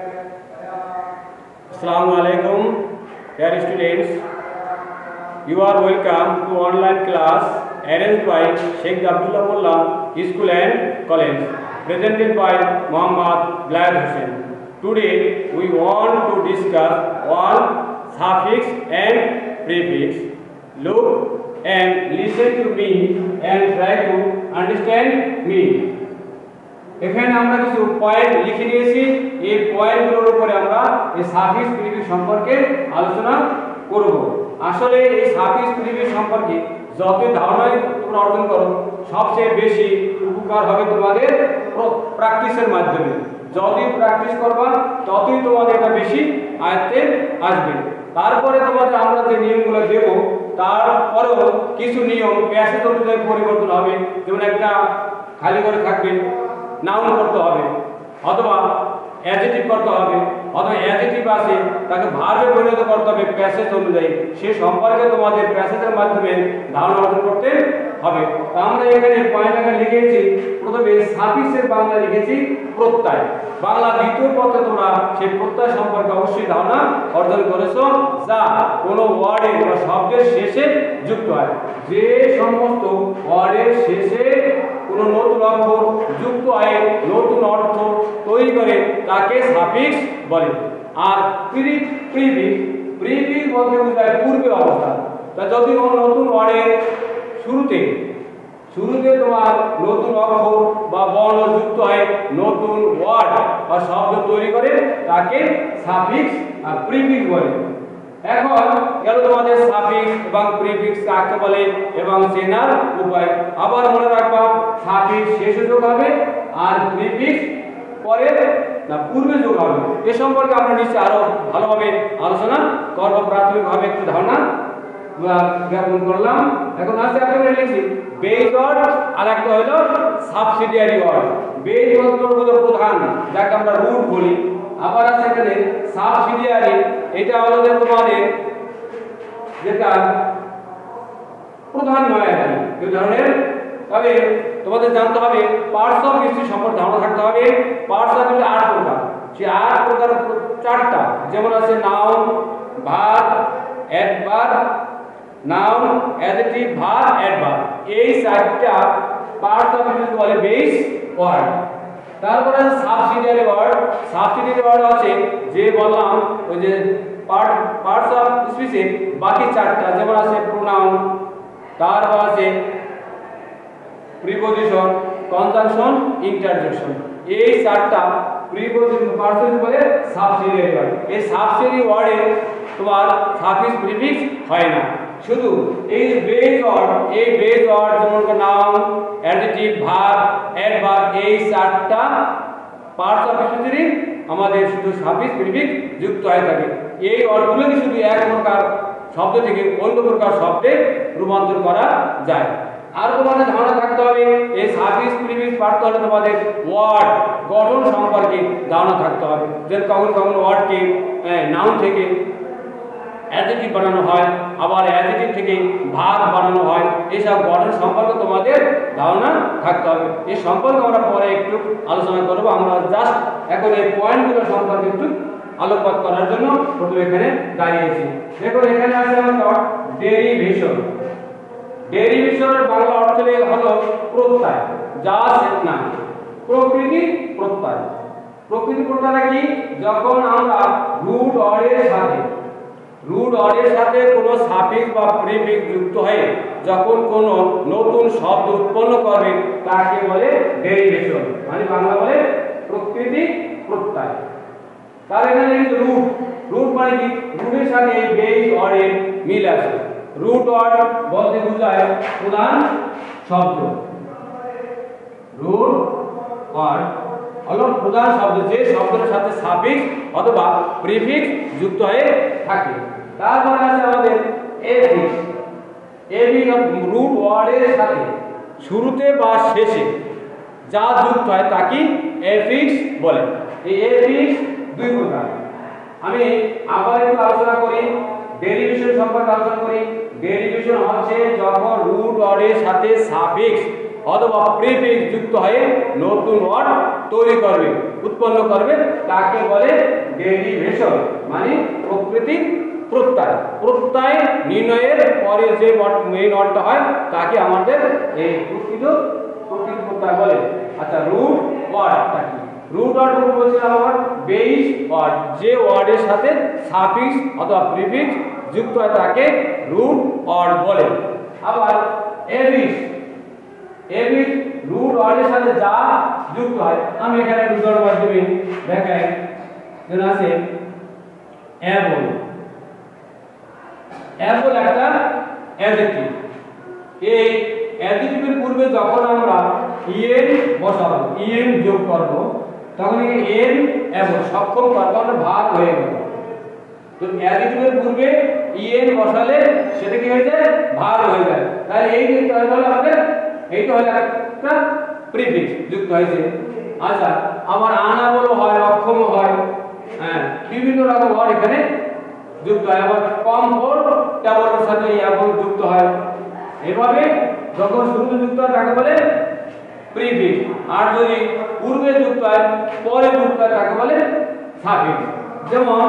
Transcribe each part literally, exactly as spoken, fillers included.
Assalamu alaikum, dear students. You are welcome to online class arranged by Sheikh Abdullah Mullah School and College, presented by Muhammad Blad Hussain. Today we want to discuss on suffix and prefix. Look and listen to me and try to understand me. এখানে আমরা কিছু point লিখে নিয়েছি। এই পয়েন্টগুলোর উপরে আমরা এই suffix prefix সম্পর্কে আলোচনা করব। আসলে এই সাফিক্স প্রিফিক্স সম্পর্কে যত ধারণাই তোমরা অর্জন করো, সবচেয়ে বেশি উপকার হবে তোমাদের প্র্যাকটিসের মাধ্যমে। যতই প্র্যাকটিস করবা ততই তোমাদের এটা বেশি আয়ত্তে আসবে। তারপরে তোমাদের আমরা যে নিয়মগুলো দেব, তারপরেও কিছু নিয়ম প্যাসেজ অনুযায়ী পরিবর্তন হবে। যেমন একটা খালি করে থাকবে, নাউন করতে হবে, অথবা অ্যাডজেক্টিভ করতে হবে, অথবা অ্যাডজেক্টিভ আছে তাকে ভার্বে পরিণত করতে হবে প্যাসেজ অনুযায়ী। সে সম্পর্কে তোমাদের প্যাসেজের মাধ্যমে ধারণা অর্জন করতে হবে। আমরা এখানে পয়েন্ট আকারে লিখেছি, প্রথমে সাফিক্সের বাংলা লিখেছি প্রত্যয়। বাংলা দ্বিতীয় পত্রে তোমরা সেই প্রত্যয় সম্পর্কে অবশ্যই ধারণা অর্জন করেছো, যা কোনো ওয়ার্ডের বা শব্দের শেষে যুক্ত হয়। যে সমস্ত ওয়ার্ডের শেষে কোনো নতুন অক্ষর যুক্ত হয়, নতুন অর্থ তৈরি করে, তাকে সাফিক্স বলে। আর প্রিফিক্স প্রিফিক্স বলতে বোঝায় পূর্বের অবস্থা। তা যদি কোনো নতুন ওয়ার্ডের শুরুতে শুরুতে তোমার নতুন অক্ষর বা বর্ণ যুক্ত হয়, নতুন ওয়ার্ড বা শব্দ তৈরি করে, তাকে সাফিক্স আর প্রিফিক্স বলে। এখন গেল তোমাদের সাফিক্স এবং প্রিফিক্স কাকে বলে এবং চেনার উপায়। আবার মনে রাখবা, সাফিক্স শেষে যোগ হবে আর প্রিফিক্স পরে না পূর্বে যোগ হবে। এ সম্পর্কে আমরা নিশ্চয় আরো ভালোভাবে আলোচনা করব। প্রাথমিকভাবে একটু ধারণা জ্ঞাপন করলাম। এখন আছে আপনাদের লিখছি বেস ওয়ার্ড আর একটা হলো সাবসিডিয়ারি ওয়ার্ড। বেস ওয়ার্ডগুলো প্রধান, যাকে আমরা রুট বলি। আবার আছে এখানে সাবসিডিয়ারি, এটা হলো যে তোমাদের যেটা প্রধান নয় আর কি, এই ধরনের। তবে তোমাদের জানতে হবে পার্টস অফ স্পিচ সম্পর্কে ধারণা থাকতে হবে। পার্টস অফ স্পিচ আট প্রকার, সেই আট প্রকার চারটা, যেমন আছে noun, verb, adverb, noun, adjective, verb, adverb. এই চারটা পার্টস অফ স্পিচ বলে বেস ওয়ার্ড। তারপরে আছে সাবসিডিয়ারি ওয়ার্ড। সাবসিডিয়ারি ওয়ার্ড আছে যে বললাম ওই যে পার্ট পার্টস অফ স্পিচে বাকি চারটা, যেমন আছে প্রোনাউন, তারপর আছে প্রিপোজিশন, কনজাংশন, ইন্টারজেকশন। এই চারটা প্রিপোজিশন পার্টস বলে সাবসিডিয়ারি ওয়ার্ড। এই সাবসিডিয়ারি ওয়ার্ডে তোমার সাফিক্স প্রিফিক্স হয় না, শুধু এই বেস ওয়ার্ড, এই বেস ওয়ার্ড যেমন নাউন, অ্যাডজেক্টিভ, ভার্ব, অ্যাডভার্ব, এই চারটা পার্টস অফ স্পিচেরই আমাদের শুধু সাফিক্স প্রিফিক্স যুক্ত হয়ে থাকে। এই ওয়ার্ডগুলোকে শুধু এক প্রকার শব্দ থেকে অন্য প্রকার শব্দে রূপান্তর করা যায়। আর তোমাদের ধারণা থাকতে হবে এই সাফিক্স প্রিফিক্স পার্ট হলে তোমাদের ওয়ার্ড গঠন সম্পর্কে ধারণা থাকতে হবে। যেমন কখন কখন ওয়ার্ডকে নাউন থেকে অ্যাডজেক্টিভ বানানো হয়, আবার অ্যাডজেক্টিভ থেকে ভার্ব বানানো হয়। এইসব গঠন সম্পর্কে তোমাদের ধারণা থাকতে হবে। এই সম্পর্কে আমরা পরে একটু আলোচনা করব। আমরা জাস্ট এখন এই পয়েন্টগুলো সম্পর্কে একটু আলোকপাত করার জন্য প্রথমে এখানে দাঁড়িয়েছি। দেখুন এখানে আছে আমাদের ডেরিভেশন। ডেরিভেশনের বাংলা অর্থ হলো প্রত্যয়, যা না প্রকৃতি প্রত্যয়। প্রকৃতি প্রত্যয় কি? যখন আমরা রুট ওয়ার্ডের সাথে রুট ওয়ার্ডের সাথে কোনো সাফিক্স বা প্রিফিক্স যুক্ত হয়ে যখন কোনো নতুন শব্দ উৎপন্ন করবে, তাকে বলে ডেরিভেশন, মানে বাংলা বলে প্রকৃতি প্রত্যয়। তার এখানে রুট, রুট মানে কি? রুটের সাথে এই বেস ওয়ার্ডের মিল আছে। রুট ওয়ার্ড বলতে বোঝায় প্রধান শব্দ। রুট ওয়ার্ড হলো প্রধান শব্দ, যে শব্দের সাথে সাফিক্স অথবা প্রিফিক্স যুক্ত হয়ে থাকে। তারপরে আছে আমাদের এফিক্স। এফিক্স রুট ওয়ার্ডের সাথে শুরুতে বা শেষে যা যুক্ত হয় তাকে এফিক্স বলে। এই এফিক্স দুই প্রকার। আমি আবার একটু আলোচনা করি, ডেরিভেশন সম্পর্কে আলোচনা করি। ডেরিভেশন হচ্ছে যখন রুট ওয়ার্ডের সাথে সাফিক্স অথবা প্রিফিক্স যুক্ত হয়ে নতুন ওয়ার্ড তৈরি করবে, উৎপন্ন করবে তাকে বলে ডেরিভেশন, মানে প্রকৃতির প্রত্যয়। প্রত্যয় নির্ণয়ের পরে যে মেইন ওয়ার্ডটা হয় তাকে আমাদের এই প্রকৃত প্রকৃত প্রত্যয় বলে। আচ্ছা, রুট ওয়ার্ডটা কি? রুট ওয়ার্ড বলছিলাম আবার বেস ওয়ার্ড, যে ওয়ার্ডের সাথে সাফিক্স অথবা প্রিফিক্স যুক্ত হয় তাকে রুট ওয়ার্ড বলে। আবার এফিক্স, এফিক্স রুট ওয়ার্ডের সাথে যা যুক্ত হয়, আমি এখানে রুট ওয়ার্ড মাধ্যমে দেখাই। যেন আছে অ্যাবল, অ্যাবল একটা অ্যাডজেক্টিভ। এই অ্যাডজেক্টিভের পূর্বে যখন আমরা ইএন বসাবো, ইএন যোগ করব, তখন এই এন এবং সক্ষম করব, আমরা ভাগ হয়ে গেল। তো অ্যাডজেক্টিভের পূর্বে ইএন বসালে সেটা কি হয়ে যায়? ভাগ হয়ে যায়। তাহলে এই যে হলো আমাদের এইটা হলো একটা প্রিফিক্স যুক্ত হয়েছে। আচ্ছা, আবার আনাবলও হয়, অক্ষমও হয়, হ্যাঁ, বিভিন্ন রকম ওয়ার্ড এখানে যুক্ত হয়। আবার কমফোর্ট টেবলের সাথে এবং যুক্ত হয়। এভাবে যখন শুরুতে যুক্ত হয় তাকে বলে প্রিফিক্স, আর যদি পূর্বে যুক্ত হয় পরে যুক্ত হয় তাকে বলে সাফিক্স। যেমন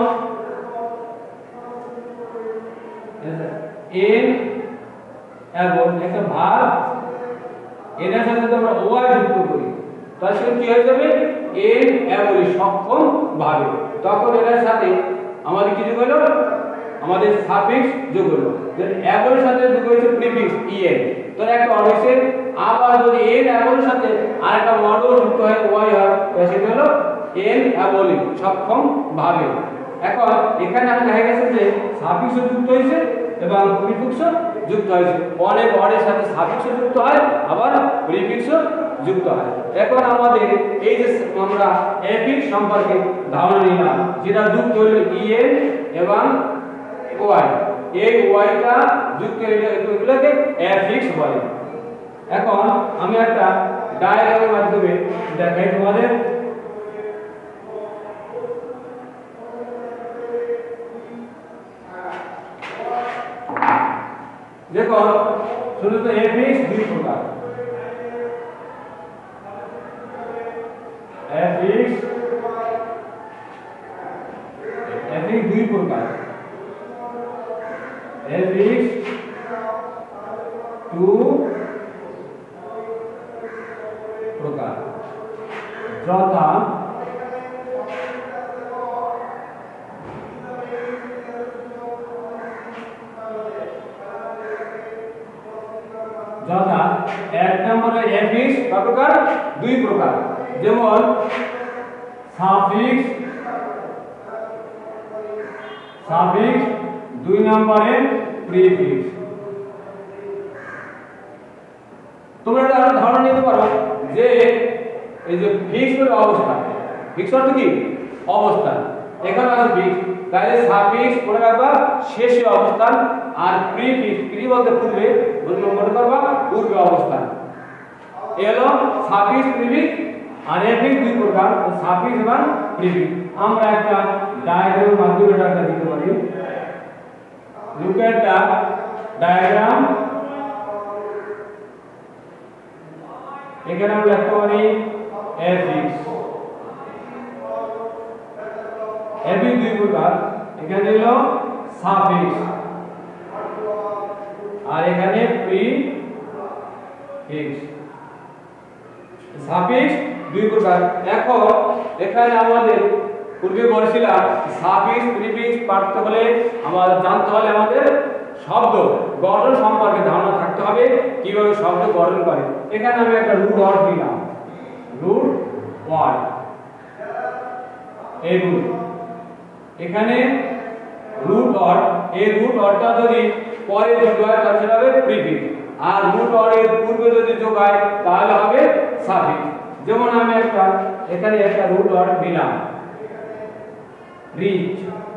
এন এবং একটা ভাগ, এর সাথে যদি আমরা ওয়াই যুক্ত করি তাহলে সেটা কি হয়ে যাবে? এন এবং সক্ষম ভাবে। তখন এর সাথে আমাদের কি যোগ হলো? আমাদের সাফিক্স যোগ হলো। এর সাথে যোগ হয়েছে প্রিফিক্স ইএন, তাহলে একটা ওয়ার্ড হয়েছে। আবার যদি এন এর সাথে আরেকটা ওয়ার্ডও যুক্ত হয় ওয়াই হয়, তাহলে সেটা হলো এন এবলি সক্ষম ভাবে। এখন এখানে আমরা দেখা গেছে যে সাফিক্সও যুক্ত হয়েছে এবং প্রিফিক্সও যুক্ত হয়েছে। অনেক ওয়ার্ডের সাথে সাফিক্সও যুক্ত হয়, আবার প্রিফিক্সও যুক্ত হয়। এখন আমাদের এই যে আমরা এফিক্স সম্পর্কে ধারণা নিলাম, যেটা যুক্ত হলো ইএন এবং ওয়াই, এই ওয়াইটা যুক্ত এগুলোকে এফিক্স বলে। এখন আমি একটা ডায়াগ্রামের মাধ্যমে দেখাই তোমাদের। দেখো, শুধু এফিক্স দুই প্রকার। এফিক্স এফিক্স দুই প্রকার। এফিক্স টু প্রকার, যথা যথা এক নম্বরে এফিক্স কত প্রকার? দুই প্রকার। যেমন সাফিক্স, সাফিক্স দুই নম্বরে প্রিফিক্স। তোমরা একটা ধারণা নিতে পারো যে এই যে ফিক্স হলো অবস্থান, ফিক্স অর্থ কি? অবস্থান। এখানে আছে ফিক্স, তাহলে সাফিক্স মনে রাখবা শেষে অবস্থান, আর প্রিফিক্স, প্রি বলতে পূর্বে, মনে করবা পূর্বে অবস্থান। এই হলো সাফিক্স, প্রিফিক্স। আর এফিক্স দুই প্রকার, সাফিক্স এবং প্রিফিক্স। আমরা একটা ডায়াগ্রামের মাধ্যমে এটা দিতে পারি। Look at the diagram. এখানে আমরা লিখতে পারি এফিক্স। এফিক্স দুই প্রকার, এখানে হলো সাফিক্স আর এখানে প্রিফিক্স। সাফিক্স দুই প্রকার। এখন এখানে আমাদের পূর্বে বলেছিলাম সাফিক্স প্রিফিক্স পাঠতে হলে আমাদের জানতে হলে আমাদের শব্দ গঠন সম্পর্কে ধারণা থাকতে হবে, কিভাবে শব্দ গঠন করে। এখানে আমি একটা রুট ওয়ার্ড দিলাম, রুট ওয়ার্ড, এই রুট। এখানে রুট ওয়ার্ড, এই রুট ওয়ার্ডটা যদি পরে যোগ হয় তাহলে সেটা হবে প্রিফিক্স, আর রুট ওয়ার্ডের পূর্বে যদি যোগ হয় তাহলে হবে সাফিক্স। যেমন আমি একটা এখানে একটা রুট ওয়ার্ড দিলাম, রিচ।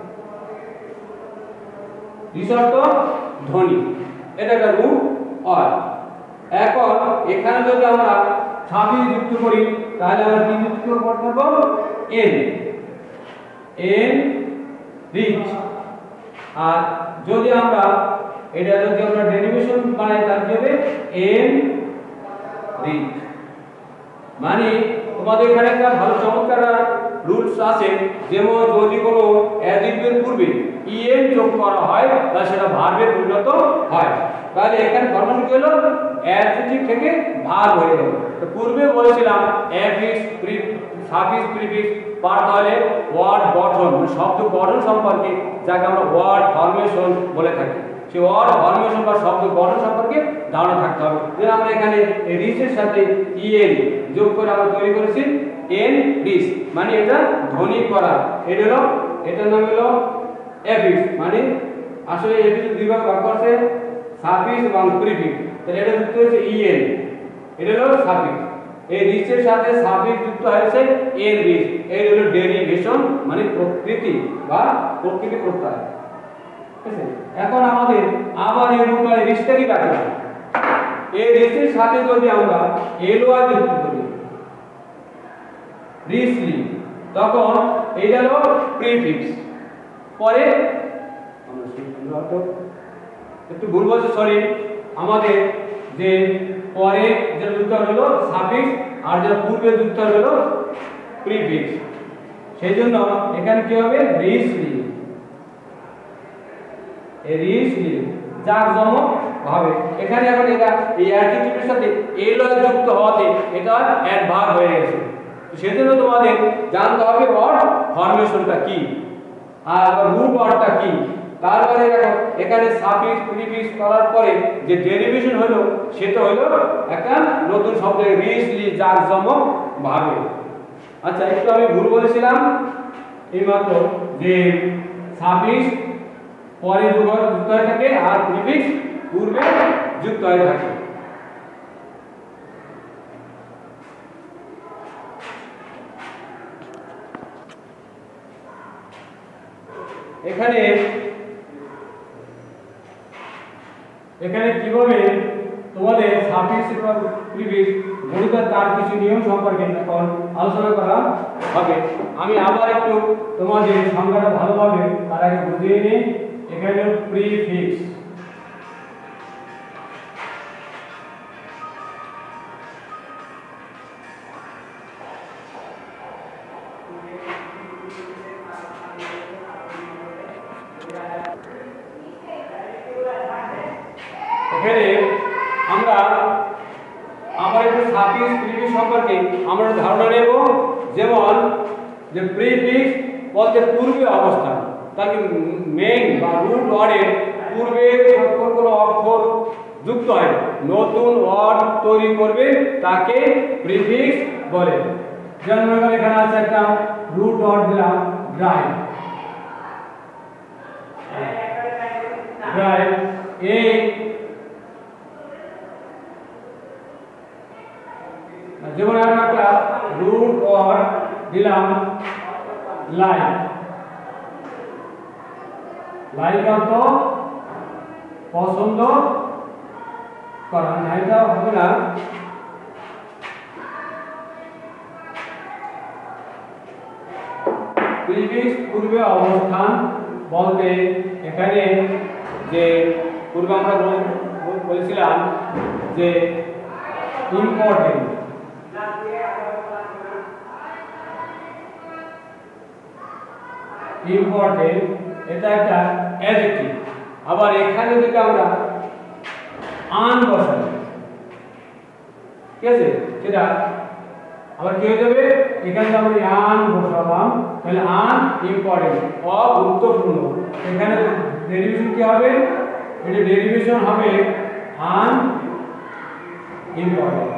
রিচ অর্থ ধ্বনি, এটা একটা রুট ওয়ার্ড। এখন এখানে যদি আমরা সাফিক্স যুক্ত করি তাহলে আমরা কি যুক্ত করব? N, N rich. আর যদি আমরা এটা যদি আমরা ডেরিভেশন বানাই তাহলে হবে এন রিচ। মানে তোমাদের এখানে একটা ভালো চমৎকার রুলস আছে, যেমন যদি কোনো অ্যাডজেক্টিভের পূর্বে ইএন যোগ করা হয় তাহলে সেটা ভার্বে পরিণত হয়। তাহলে এখানে ফরমেশন কি হলো, অ্যাডজেক্টিভ থেকে ভার্ব হয়ে গেল। তো পূর্বে বলেছিলাম অ্যাফিক্স সাফিক্স প্রিফিক্স পার, তাহলে ওয়ার্ড গঠন শব্দ গঠন সম্পর্কে যাকে আমরা ওয়ার্ড ফরমেশন বলে থাকি, সেই ওয়ার্ড ফরমেশন বা শব্দ গঠন সম্পর্কে ধারণা থাকতে হবে। যে আমরা এখানে রিসের সাথে ইএন যোগ করে আমরা তৈরি করেছি এন রিস, মানে এটা ধ্বনি করা। এটা হলো এটার নাম হলো এফিক্স, মানে আসলে এফিক্স দুই ভাগে ভাগ করছে, সাফিক্স এবং প্রিফিক্স। তাহলে এটা যুক্ত হয়েছে ইএন, এটা হলো সাফিক্স। এই রিসের সাথে সাফিক্স যুক্ত হয়েছে এন রিস, এই হলো ডেরিভেশন মানে প্রকৃতি বা প্রকৃতি প্রত্যয়। ঠিক আছে, এখন আমাদের আবার এই রূপে রিসটা কি রাখলাম, এই রিসের সাথে যদি আমরা এলওয়াই যুক্ত করি রিসলি, তখন এইটা হলো প্রিফিক্স। পরে আমরা একটু ভুল বলছি, সরি, আমাদের যে পরে যে যুক্ত হলো সাফিক্স আর যে পূর্বে যুক্ত হলো প্রিফিক্স, সেই জন্য এখানে কি হবে রিসলি, এই রিসলি জাঁকজমক ভাবে। এখানে এখন এটা এই অ্যাডজেক্টিভের সাথে এলওয়াই যুক্ত হওয়াতে এটা অ্যাডভার্ব হয়ে গেছে। সেজন্য তোমাদের জানতে হবে ওয়ার্ড ফরমেশনটা কি আর রুট ওয়ার্ডটা কি। তারপরে দেখো এখানে সাফিক্স প্রিফিক্স করার পরে যে ডেরিভেশন হলো সেটা হলো একটা নতুন শব্দ রিচলি জাঁকজমক ভাবে। আচ্ছা, একটু আমি ভুল বলেছিলাম এইমাত্র যে সাফিক্স পরে যুক্ত হয়ে থাকে আর প্রিফিক্স পূর্বে যুক্ত হয়ে থাকে। এখানে এখানে কিভাবে তোমাদের সাফিক্স এবং প্রিফিক্স গণিতের তার কিছু নিয়ম সম্পর্কে এখন আলোচনা করা হবে। আমি আবার একটু তোমাদের সংজ্ঞাটা ভালোভাবে তার আগে বুঝিয়ে নিই। এখানে প্রিফিক্স, এখানে আমরা আমার একটু সাফিক্স প্রিফিক্স সম্পর্কে আমরা ধারণা নেব। যেমন যে প্রিফিক্স বলতে পূর্বে অবস্থান, তাকে মেইন বা রুট ওয়ার্ডের পূর্বে যখন কোনো অক্ষর যুক্ত হয় নতুন ওয়ার্ড তৈরি করবে তাকে প্রিফিক্স বলে। যেমন এখানে আছে একটা রুট ওয়ার্ড দিলাম ড্রাইভ, ড্রাইভ এই যেমন আমরা একটা রুট ওয়ার্ড দিলাম লাইক, লাইক অর্থ পছন্দ করা, না এটা হবে না। প্রিফিক্স পূর্বে অবস্থান বলতে এখানে যে পূর্বে আমরা বলেছিলাম যে ইম্পর্টেন্ট, ইম্পর্টেন্ট এটা একটা অ্যাডজেক্টিভ। আবার এখানে যদি আমরা আন বসাই, ঠিক আছে, সেটা আবার কি হয়ে যাবে, এখানে আমরা আন বসালাম তাহলে আন ইম্পর্টেন্ট অগুরুত্বপূর্ণ। এখানে ডেরিভেশন কি হবে, এটা ডেরিভেশন হবে আন ইম্পর্টেন্ট।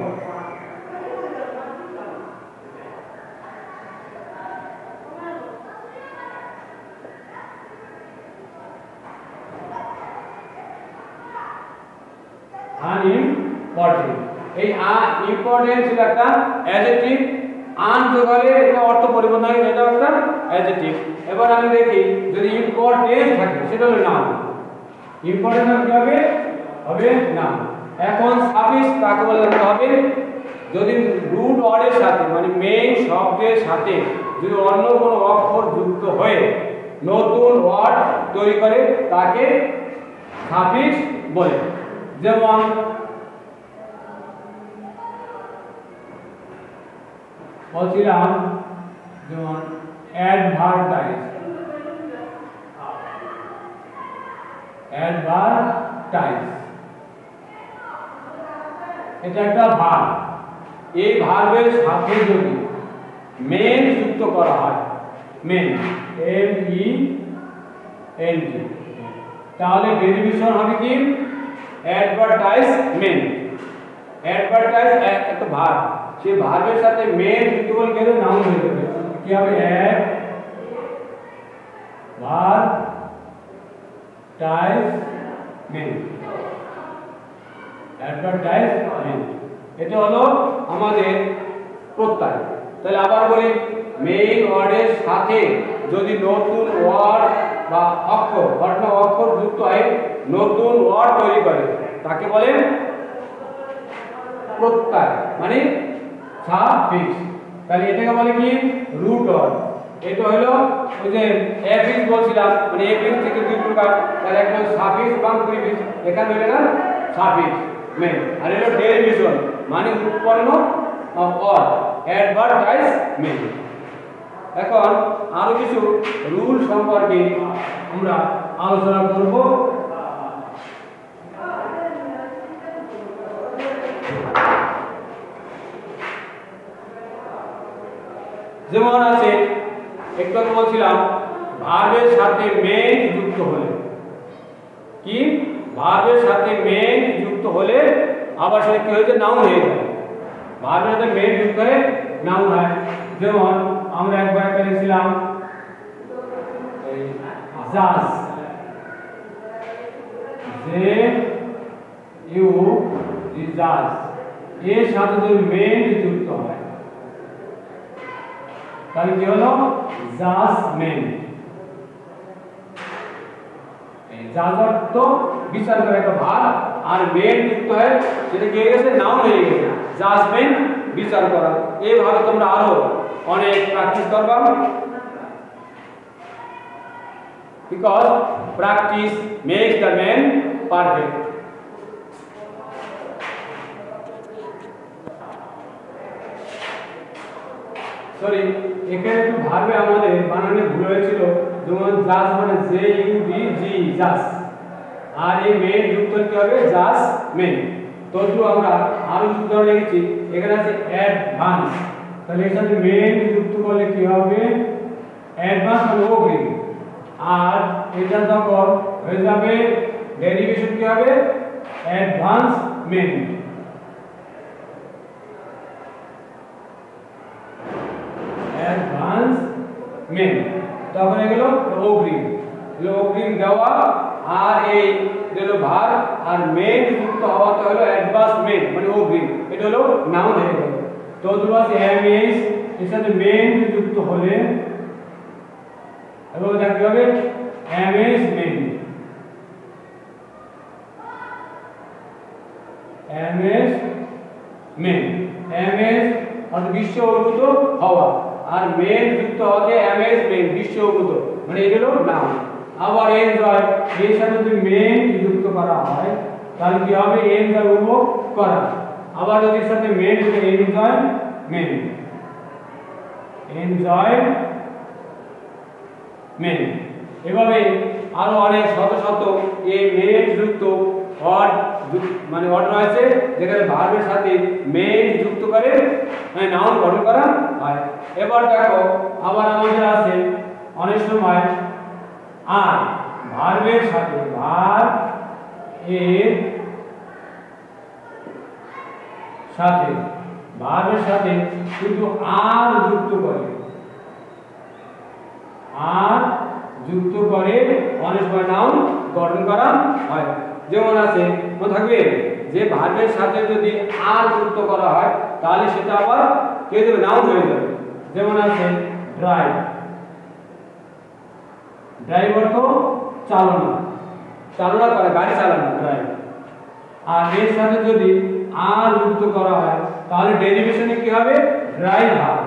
আনইম্পর্টেন্ট, এই ইম্পর্টেন্ট ছিল একটা অ্যাডজেক্টিভ, আন যোগ হলে এটা অর্থ পরিবর্তন হয়, এটা একটা অ্যাডজেক্টিভ। এবার আমি দেখি যদি ইম্পর্টেন্ট থাকে সেটা হলো নাউন, ইম্পর্টেন্ট কি হবে, হবে নাউন। এখন সাফিক্স কাকে বলে জানতে হবে, যদি রুট ওয়ার্ডের সাথে মানে মেইন শব্দের সাথে যদি অন্য কোনো অক্ষর যুক্ত হয়ে নতুন ওয়ার্ড তৈরি করে তাকে সাফিক্স বলে। যেমন বলছিলাম যেমন অ্যাডভার্টাইজ, অ্যাডভার্টাইজ এটা একটা ভার্ব। এই ভার্বের সাথে যদি মেন যুক্ত করা হয়, ment M E N T, তাহলে ডেরিভেশন হবে কি অ্যাডভার্টাইজমেন্ট। অ্যাডভার্টাইজ একটা ভার্ব, সেই ভার্বের সাথে মেন যুক্ত করলে গেলে নাউন হয়ে যাবে। কি হবে? অ্যাড ভার্ব অ্যাডভার্টাইজমেন্ট, অ্যাডভার্টাইজমেন্ট এটা হলো আমাদের প্রত্যয়। তাহলে আবার বলি, মেইন ওয়ার্ডের সাথে যদি নতুন ওয়ার্ড বা অক্ষর ঘটনা অক্ষর যুক্ত হয়, নতুন ওয়ার্ড তৈরি করে, তাকে বলে প্রত্যয়, মানে সাফিক্স। তাহলে এটাকে বলে কি রুট ওয়ার্ড। এটা হলো ওই যে এফিক্স বলছিলাম, মানে এফিক্স থেকে দুই প্রকার, তার একটা সাফিক্স বা প্রিফিক্স। এখানে হলো না সাফিক্স মেন, আর হলো ডেরিভেশন মানে উৎপন্ন ওয়ার্ড অ্যাডভার্টাইজমেন্ট। এখন আরো কিছু রুল সম্পর্কে আমরা আলোচনা করব। যেমন আছে, একটু আগে বলছিলাম ভার্বের সাথে মেন যুক্ত হলে কি, ভার্বের সাথে মেন যুক্ত হলে আবার সেটা কি হয়েছে, নাউন হয়ে যায়। ভার্বের সাথে মেন যুক্ত করে নাউন হয়। যেমন আমরা একবার একটা লিখছিলাম জাজ, যে ইউ জাজ, এর সাথে যদি মেন যুক্ত হয় তাহলে কি হলো জাজমেন্ট। জাজ অর্থ বিচার করে একটা ভার্ব, আর মেন যুক্ত হয় সেটা কি হয়ে গেছে, নাউন হয়ে গেছে, জাজমেন্ট বিচার করা। এইভাবে তোমরা আরো অনেক প্র্যাকটিস করবা, because practice makes the man perfect. Sorry, এখানে একটু ভার্বে আমাদের বানানে ভুল হয়েছিল। যেমন জাজ মানে জে ইউ ডি জি, জাজ, আর এই মেন যুক্ত কি হবে, জাজমেন্ট। তদ্রু আমরা আরো যুক্ত লিখেছি, এখানে আছে অ্যাডভান্স। তাহলে এর সাথে মেন যুক্ত করলে কি হবে, অ্যাডভান্স মানে অগ্রিম, আর এটা তখন হয়ে যাবে ডেরিভেশন কি হবে, অ্যাডভান্সমেন্ট। অ্যাডভান্সমেন্ট তখন এগুলো অগ্রিম, এগুলো অগ্রিম দেওয়া, আর এই গেল ভার, আর মেন যুক্ত হওয়াটা হলো অ্যাডভান্সমেন্ট মানে অগ্রিম, এটা হলো নাউন হয়ে গেল। তো দুটো এমএস এর সাথে মেন যুক্ত হলে এবং এটা কি হবে, অ্যামেজমেন্ট, অ্যামেজমেন্ট, অ্যামেজ অর্থাৎ বিশ্ব অভিভূত হওয়া, আর মেন যুক্ত হবে অ্যামেজমেন্ট বিশ্ব অভিভূত, মানে এগুলো নাউন। আবার এনজয়, এর সাথে যদি মেন যুক্ত করা হয় তাহলে কি হবে, এনজয় উপভোগ করা। আবার যদি এর সাথে মেন যুক্ত এনজয় মেন, এনজয় মেন। এভাবে আরো অনেক শত শত এই মেন যুক্ত ওয়ার্ড মানে ওয়ার্ড রয়েছে, যেখানে ভার্বের সাথে মেন যুক্ত করে নাউন গঠন করা হয়। এবার দেখো, আবার আমাদের আছে অনেক সময় আর ভার্বের সাথে, ভার্ব এর সাথে, ভার্বের সাথে কিন্তু আর যুক্ত করে, আর যুক্ত করে অনেক সময় নাউন গঠন করা হয়। যেমন আছে, মনে থাকবে যে ভার্বের সাথে যদি আর যুক্ত করা হয় তাহলে সেটা আবার কে দেবে, নাউন হয়ে যাবে। যেমন আছে ড্রাইভ, ড্রাইভ অর্থ চালনা, চালনা করে গাড়ি চালানো, ড্রাইভ। আর এর সাথে যদি আর যুক্ত করা হয় তাহলে ডেরিভেশনে কি হবে, ড্রাইভার,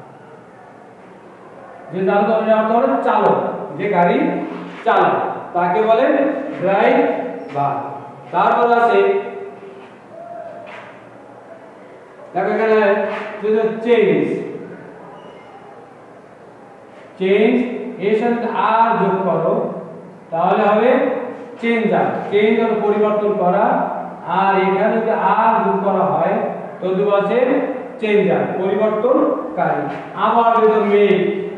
যে যার অর্থ হলো চালক, যে গাড়ি চালায় তাকে বলে ড্রাইভার। তারপর আছে দেখো এখানে চেঞ্জ, চেঞ্জ এর সাথে আর যোগ করো তাহলে হবে চেঞ্জার। চেঞ্জ হলো পরিবর্তন করা, আর এখানে যদি আর যোগ করা হয় তো দুটো আছে চেঞ্জার, পরিবর্তনকারী। আবার যদি মেক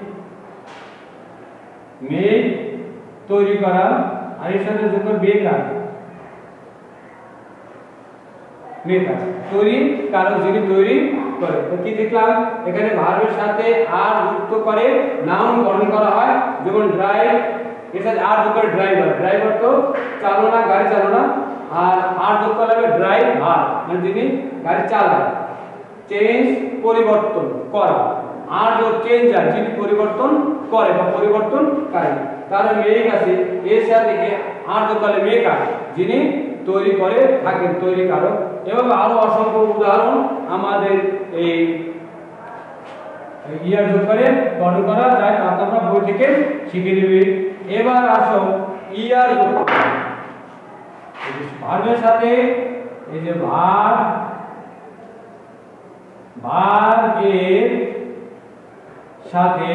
মেক তৈরি করা, আর এর সাথে যোগ করে বেকার, মেকার তৈরি কারক যিনি তৈরি করে। তো কি দেখলাম এখানে ভার্বের সাথে আর যুক্ত করে নাউন গঠন করা হয়, যেমন ড্রাইভ এর সাথে আর যুক্ত করে ড্রাইভার, ড্রাইভার তো চালনা, গাড়ি চালনা, আর আর যুক্ত করলে ড্রাইভার মানে যিনি গাড়ি চালায়। চেঞ্জ পরিবর্তন করা, আর যে চেঞ্জার যিনি পরিবর্তন করে বা পরিবর্তনকারী। তার মেক আছে এর সাথে আর যুক্ত করলে মেকার যিনি তৈরি করে থাকেন, তৈরি কারক। এবং আরো অসংখ্য উদাহরণ আমাদের এই ইয়ার যোগ করে গঠন করা যায়, তা তোমরা বই থেকে শিখে নেবে। এবার আসো ইয়ার যোগ, ভার্বের সাথে এই যে ভার্ব ভার্বের সাথে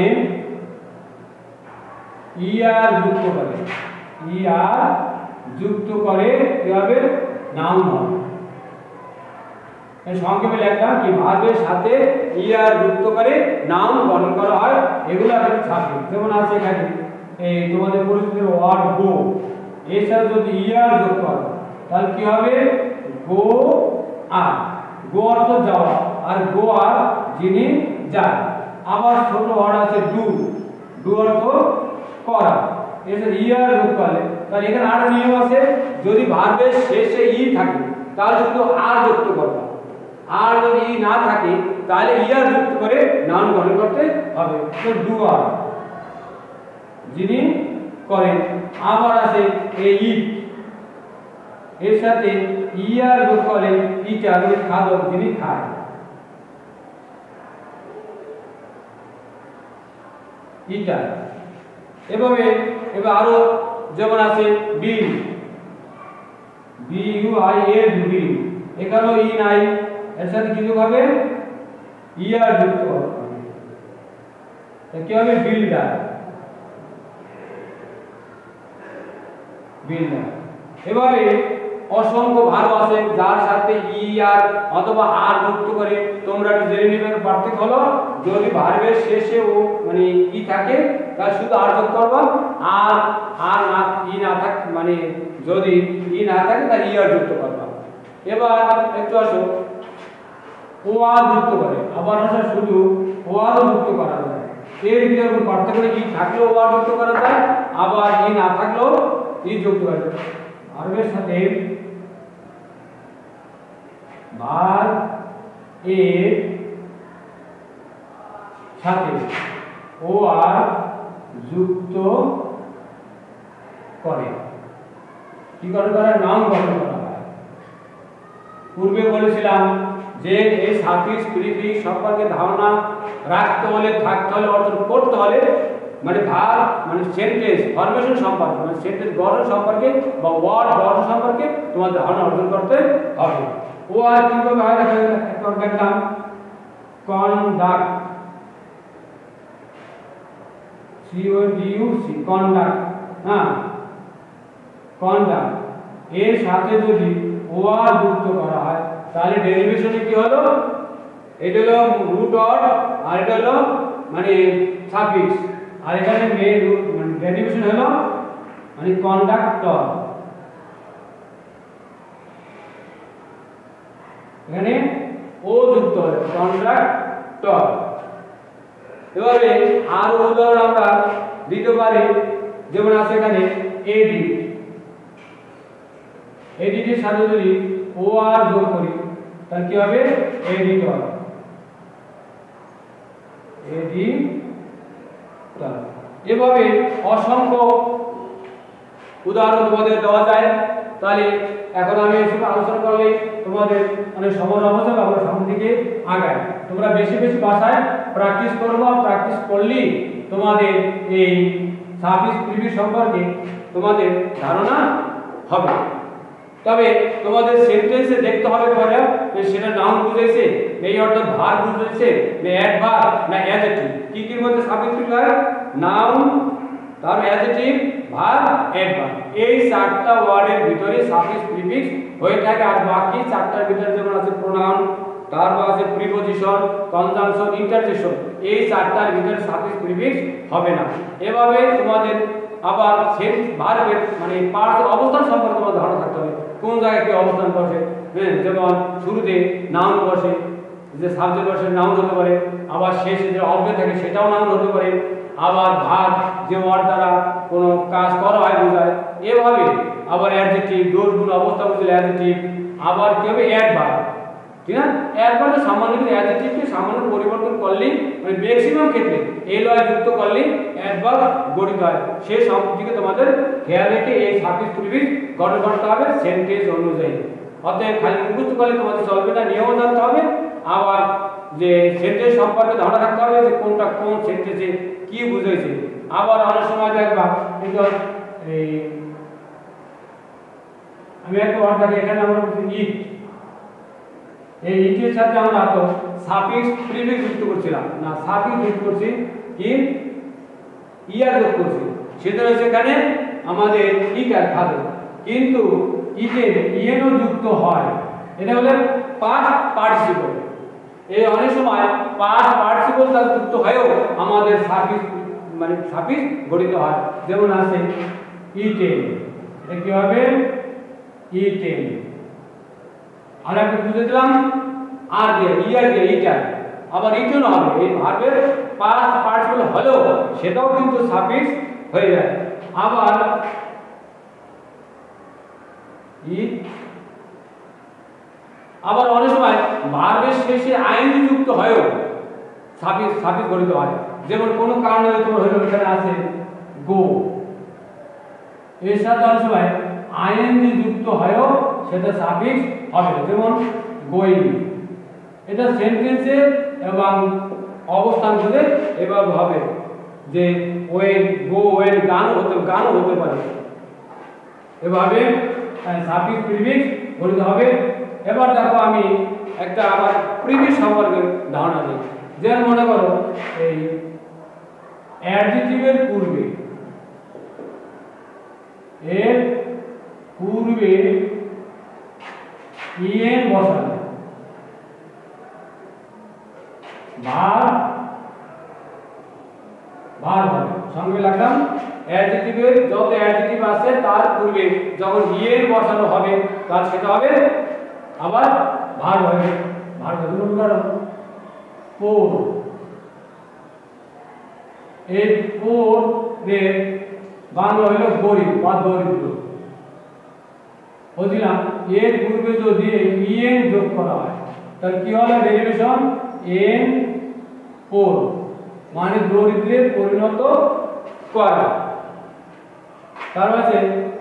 ইয়ার যুক্ত করে, ইয়ার যুক্ত করে কিভাবে নাউন হয়। সংক্ষেপে লিখলাম কি ভার্বের সাথে ইয়ার যুক্ত করে নাউন গঠন করা হয়, এগুলো একটা সাবজেক্ট। যেমন আছে এখানে এই তোমাদের পরিচিত ওয়ার্ড গো, এর সাথে যদি ইয়ার যোগ করো তাহলে কি হবে গো আর, গো অর্থ যাওয়া, আর গো আর যিনি যায়। আবার ছোট ওয়ার্ড আছে ডু, ডু অর্থ করা, এর সাথে ইয়ার যোগ করলে তাহলে এখানে আরো নিয়ম আছে, যদি ভার্বের শেষে ই থাকে তাহলে শুধু আর যুক্ত করবা, আর যদি ই না থাকে তাহলে ইয়ার যুক্ত করে নাউন গঠন করতে হবে। তো ডু আর যিনি করেন। আবার আছে এই ইট, এর সাথে ইয়ার যোগ করলে টিচার খাদক যিনি খায়। ইটার এভাবে। এবার আরো যেমন আছে bill, B U I L bill, এখানেও ই নাই, এর সাথে কি যোগ হবে ইয়ার যুক্ত হবে, কি হবে বিল্ডার, বিল্ডার। এভাবে অসংখ্য ভার্ব আছে যার সাথে ই আর অথবা আর যুক্ত করে তোমরা জেনে নেবে। পার্থক্য হলো যদি ভার্বের শেষে ও মানে ই থাকে তাহলে শুধু আর যোগ করবা, আর আর না ই না থাকে মানে যদি ই না থাকে তাহলে ই আর যুক্ত করবা। এবার একটু আসো ও আর যুক্ত করে, আবার আসা শুধু ও আর যুক্ত করা যায়। এর ভিতরে পার্থক্য ই থাকলেও ও আর যুক্ত করা যায়, আবার ই না থাকলেও ই যুক্ত করা যায়। ভার্বের সাথে ভার্ব এর সাথে ও আর যুক্ত করে কি গঠন করা, নাউন গঠন করা হয়। পূর্বে বলেছিলাম যে এই সাফিক্স প্রিফিক্স সম্পর্কে ধারণা রাখতে হলে, থাকতে হলে, অর্জন করতে হলে মানে ভার্ব মানে সেন্টেন্স ফরমেশন সম্পর্কে, মানে সেন্টেন্স গঠন সম্পর্কে বা ওয়ার্ড গঠন সম্পর্কে তোমার ধারণা অর্জন করতে হবে। ও আর কিভাবে হয় একটা দেখলাম, conduct, C O D U C, conduct. হ্যাঁ, কন্ডাক্ট এর সাথে যদি ও আর যুক্ত করা হয় তাহলে ডেরিভেশনে কি হলো, এটা হলো রুট অর, আর এটা হলো মানে সাফিক্স, আর এখানে মেন রুট মানে ডেরিভেশন হলো মানে কন্ডাক্টর। এখানে ও যুক্ত হবে কন্ডাক্টর। এভাবে আরো উদাহরণ আমরা দিতে পারি, যেমন আছে এখানে এডিট, এডিটের সাথে যদি ও আর যোগ করি তাহলে কি হবে এডিটর, এডিটর। এভাবে অসংখ্য উদাহরণ তোমাদের দেওয়া যায়। তাহলে এখন আমি এসব আলোচনা করলে তোমাদের অনেক সময় অবস্থা আমরা সামনের দিকে আগাই। তোমরা বেশি বেশি ভাষায় প্র্যাকটিস করবো, প্র্যাকটিস করলেই তোমাদের এই সাফিক্স প্রিফিক্স সম্পর্কে তোমাদের ধারণা হবে। তবে তোমাদের সেন্টেন্সে দেখতে হবে পরে যে সেটা নাউন বুঝাইছে, এই অর্থে ভার্ব বুঝাইছে, না অ্যাডভার্ব না অ্যাডজেক্টিভ। কি কি মধ্যে সাবজেক্ট হয়? নাউন, তার অ্যাডজেক্টিভ, ভার্ব, অ্যাডভার্ব। এই চারটা ওয়ার্ডের ভিতরে সাফিক্স প্রিফিক্স হয়ে থাকে। আর বাকি চারটার ভিতরে যেমন আছে প্রোনাউন, তারপর আছে প্রিপজিশন, কনজাংশন, ইন্টারজেকশন, এই চারটার ভিতরে সাফিক্স প্রিফিক্স হবে না। এভাবে তোমাদের আবার সেন্স ভার্বের মানে পার্টস অবস্থান সম্পর্কে তোমার ধারণা থাকতে হবে, কোন জায়গায় কি অবস্থান বসে। হ্যাঁ, যেমন শুরুতে নাউন বসে, যে সাবজেক্ট বসে নাউন হতে পারে, আবার শেষে যে অবজেক্ট থাকে সেটাও নাউন হতে পারে, আবার ভার্ব যে ওয়ার্ড দ্বারা কোনো কাজ করা হয় বোঝায়, এভাবে আবার অ্যাডজেক্টিভ দোষ গুণ অবস্থা বুঝলে অ্যাডজেক্টিভ, আবার কি হবে অ্যাডভার্ব। ঠিক না? অ্যাডভার্ব সামান্য কিন্তু অ্যাডজেক্টিভকে সামান্য পরিবর্তন করলেই মানে ম্যাক্সিমাম ক্ষেত্রে এই লয় যুক্ত করলেই অ্যাডভার্ব গঠিত হয়। সেই সব দিকে তোমাদের খেয়াল রেখে এই সাফিক্স প্রিফিক্স গঠন করতে হবে সেন্টেন্স অনুযায়ী। অতএব খালি মুখস্থ করলে তোমাদের চলবে না, নিয়ম জানতে হবে। আবার যে সেন্টেন্স সম্পর্কে ধারণা রাখতে হবে যে কোনটা কোন সেন্টেন্সে কি বুঝাইছে। আবার অনেক সময় দেখবা কিন্তু এই আমি একটা ওয়ার্ড দেখি এখানে আমরা বলছি ইট, এই ইটের সাথে আমরা তো সাফিক্স প্রিফিক্স যুক্ত করছিলাম না, সাফিক্স যুক্ত করছি কি ইয়ার যোগ করছি, সেজন্য সেখানে আমাদের ইটার থাকে। কিন্তু ইটে ইএনও যুক্ত হয়, এটা হলো পাস্ট পার্টিসিপল। এই অনেক সময় পাস্ট পার্টিসিপল তার যুক্ত হয়েও আমাদের সাফিক্স মানে সাফিক্স গঠিত হয়। যেমন আছে ইটেন, এটা কি হবে ইটেন। আর একটা বুঝে দিলাম আর দিয়ে ইয়ার দিয়ে ইটার, আবার ইটেন হবে। এই ভার্বের পাস্ট পার্টিসিপল হলেও সেটাও কিন্তু সাফিক্স হয়ে যায়। আবার ইট, আবার অনেক সময় ভার্বের শেষে আইএনজি যুক্ত হয়েও সাফিক্স সাফিক্স গঠিত হয়। যেমন কোনো কারণে তোমার হলো এখানে আছে গো, এর সাথে অনেক সময় আইএনজি যুক্ত হয়েও সেটা সাফিক্স হবে। যেমন গোয়িং, এটা সেন্টেন্সে এবং অবস্থান বুঝে এভাবে হবে যে ওয়েন গো ওয়েন গানও হতে গানও হতে পারে। এভাবে সাফিক্স প্রিফিক্স গঠিত হবে। এবার দেখো আমি একটা আবার প্রিফিক্স সম্পর্কে ধারণা দিই। যেমন মনে করো এই অ্যাডজেক্টিভের পূর্বে এর পূর্বে ইএন বসানো ভার্ব ভার্ব হবে। সঙ্গে লাগলাম অ্যাডজেক্টিভের যত অ্যাডজেক্টিভ আছে তার পূর্বে যখন ইএন বসানো হবে তার সেটা হবে আবার ভার্ব হবে। ভার্ব ধরুন করো পোর, এই পোর এর বাংলা হলো গরিব বা দরিদ্র। বুঝলাম এর পূর্বে যদি ইএন যোগ করা হয় তাহলে কি হবে ডেরিভেশন এন পোর, মানে দরিদ্রে পরিণত করা। তার আছে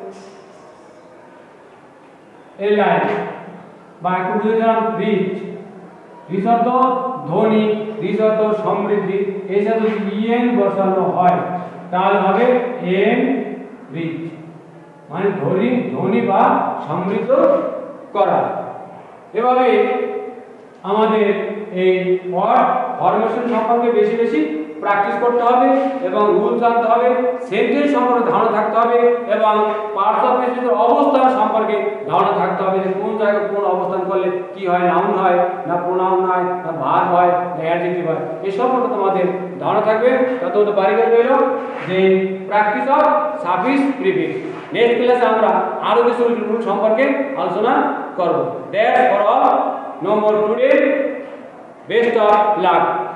এই লাইন বা একটু বুঝে দিলাম রিচ, রিচ অর্থ ধনী, রিচ অর্থ সমৃদ্ধি। এই সাথে যদি ইএন বসানো হয় তাহলে হবে এন রিচ, মানে ধনী ধনী বা সমৃদ্ধ করা। এভাবে আমাদের এই ওয়ার্ড ফরমেশন সম্পর্কে বেশি বেশি প্র্যাকটিস করতে হবে এবং রুল জানতে হবে, সেন্টেন্স সম্পর্কে ধারণা থাকতে হবে এবং পার্টস অফ স্পিচের অবস্থান সম্পর্কে ধারণা থাকতে হবে যে কোন জায়গায় কোন অবস্থান করলে কি হয়, নাউন হয় না প্রোনাউন হয় না ভার্ব হয় না অ্যাডজেক্টিভ হয়, এই সম্পর্কে তোমাদের ধারণা থাকবে। তা তোমাদের বাড়ি করে রইল যে practice of suffix prefix. Next ক্লাসে আমরা আরো কিছু রুল সম্পর্কে আলোচনা করব। That's for all, no more today, best of lakh.